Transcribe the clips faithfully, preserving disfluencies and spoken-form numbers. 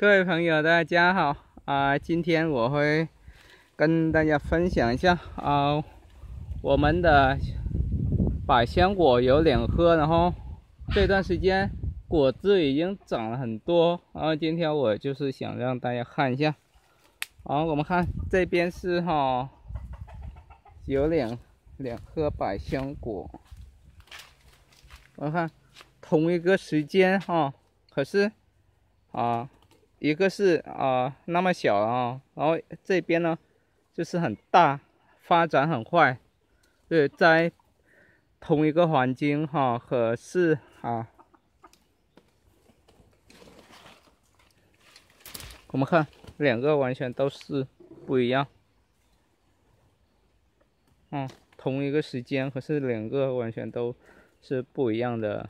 各位朋友，大家好啊、呃！今天我会跟大家分享一下啊、呃，我们的百香果有两颗，然后这段时间果子已经长了很多，然后今天我就是想让大家看一下。好，我们看这边是哈，有两两颗百香果，我们看同一个时间哈，可是啊。一个是啊、呃、那么小啊，然后这边呢就是很大，发展很快，对，在同一个环境哈，可是啊，我们看两个完全都是不一样，嗯，同一个时间，可是两个完全都是不一样的。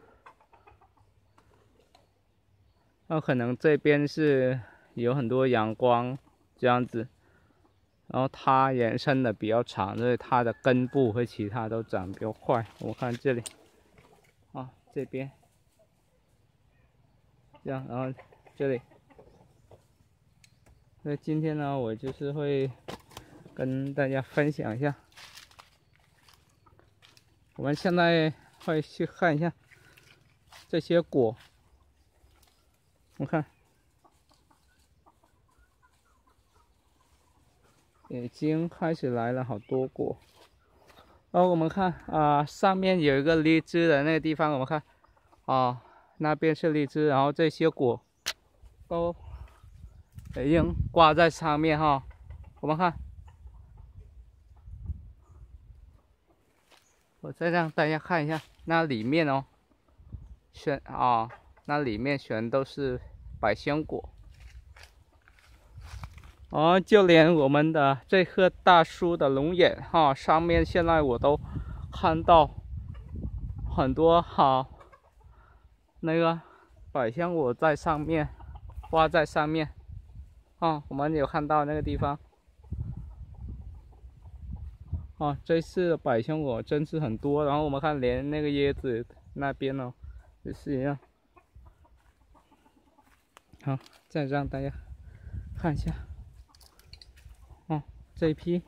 那可能这边是有很多阳光这样子，然后它延伸的比较长，所以它的根部和其他都长比较快。我看这里，啊，这边这样，然后这里。那今天呢，我就是会跟大家分享一下，我们现在会去看一下这些果。我看已经开始来了好多果，然后我们看啊、呃，上面有一个荔枝的那个地方，我们看啊，那边是荔枝，然后这些果都已经挂在上面哈。我们看，我再让大家看一下那里面哦，全啊，那里面全都是百香果。哦，就连我们的这棵大树的龙眼哈，上面现在我都看到很多哈，那个百香果在上面，挂在上面啊，我们有看到那个地方。啊，这次的百香果真是很多，然后我们看连那个椰子那边哦，也是一样。好，再让大家看一下。哦，这一批，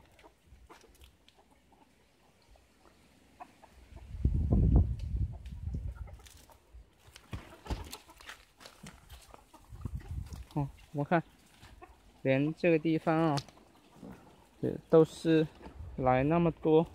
哦，我们看，连这个地方啊、哦，也都是来那么多。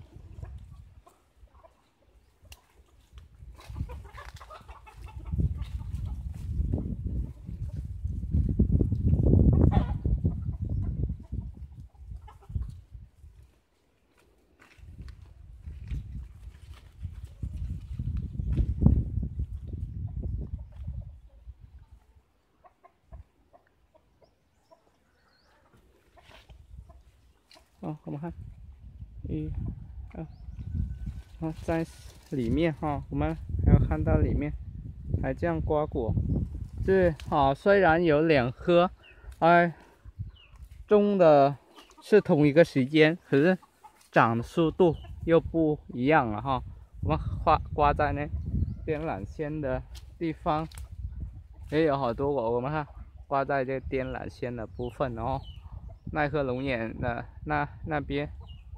哦，我们看，一、二，哦，在里面哈、哦，我们还有看到里面还这样瓜果，这啊、哦、虽然有两颗，哎，种的是同一个时间，可是长的速度又不一样了哈。我们挂挂在那电缆线的地方也有好多果，我们看挂在这电缆线的部分，然后那颗龙眼的那那边，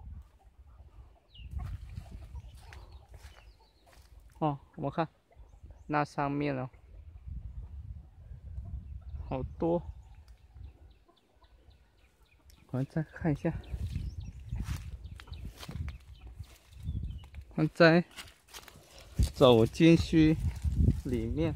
哦，我们看那上面哦，好多。我们再看一下，我们再走进去里面。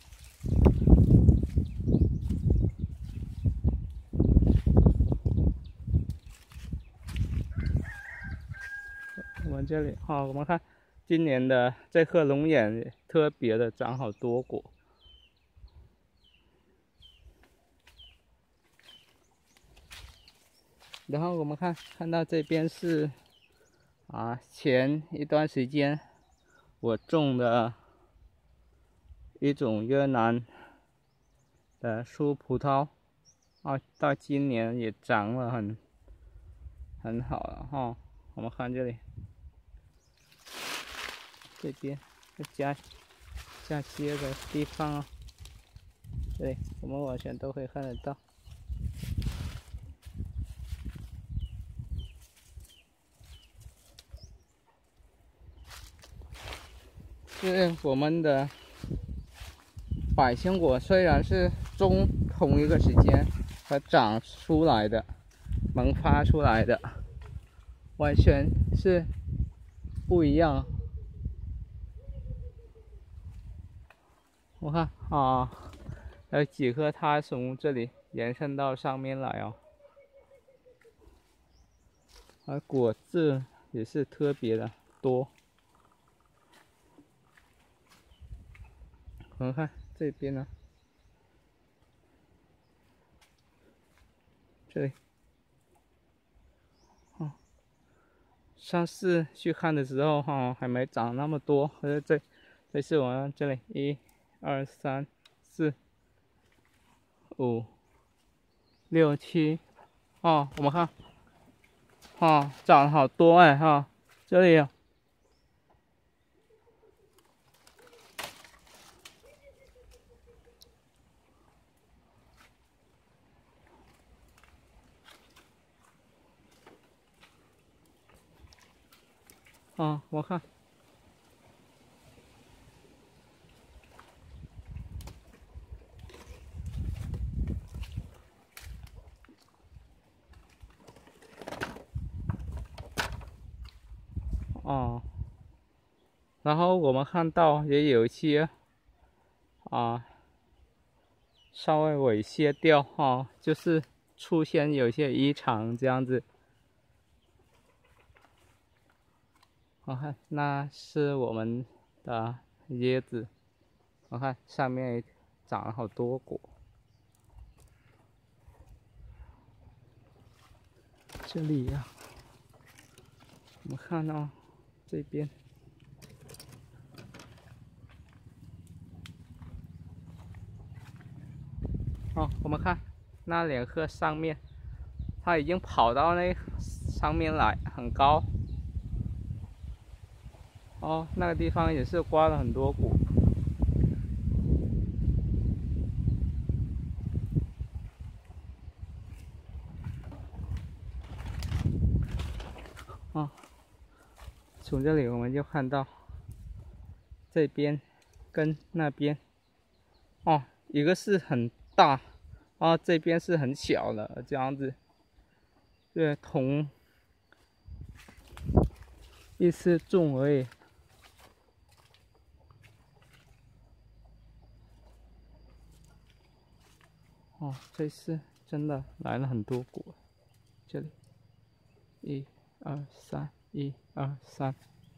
我们这里好，我们看今年的这颗龙眼特别的长好多果。然后我们看看到这边是啊，前一段时间我种的一种越南的树葡萄啊，到今年也长了很很好了哈。我们看这里，这边这嫁嫁接的地方啊， 对，我们完全都可以看得到。是我们的百香果，虽然是中同一个时间它长出来的、萌发出来的，完全是不一样。我看啊，有几颗它从这里延伸到上面来哦，而果子也是特别的多。我们看这边呢，这里，哦，上次去看的时候哈、哦，还没长那么多，可是这这次我们这里一、二、三、四、五、六、七，哦，我们看，哦，长了好多哎哈、哦，这里有。哦，我看，哦，然后我们看到也有一些啊，稍微猥亵掉哈、哦，就是出现有些异常这样子。我看那是我们的椰子，我看上面长了好多果。这里呀、啊，我们看到、哦、这边，哦，我们看那两颗上面，它已经跑到那上面来，很高。哦，那个地方也是挂了很多果。哦，从这里我们就看到这边跟那边，哦，一个是很大，啊，这边是很小的，这样子，对，同一次种而已。哦，这次真的来了很多果，这里，一、二、三，一、二、三。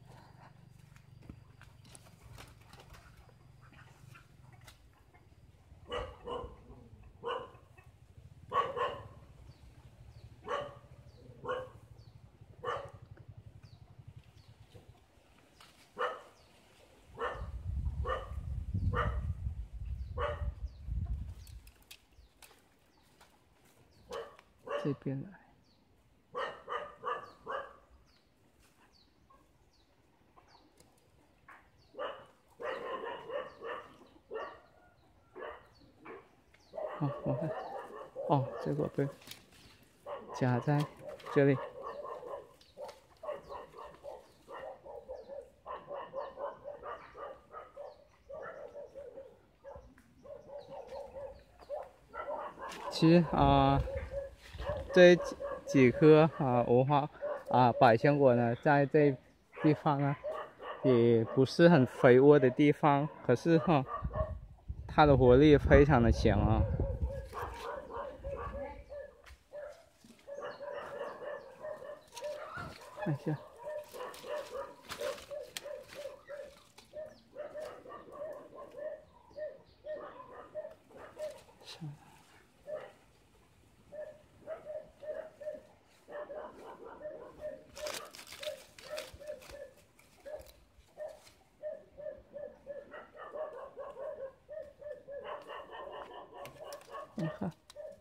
这边来，哦，我看，哦，这个被夹在这里。其实啊、呃，这几几颗啊无花啊百香果呢，在这地方呢，也不是很肥沃的地方，可是哈，它的活力非常的强啊。看一下，你看。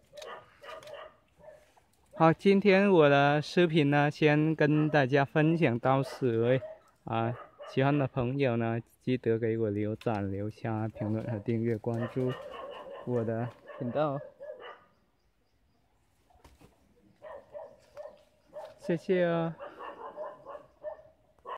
好，今天我的视频呢，先跟大家分享到此为止啊。喜欢的朋友呢，记得给我留赞、留下评论和订阅关注。 我的频道，谢谢哦。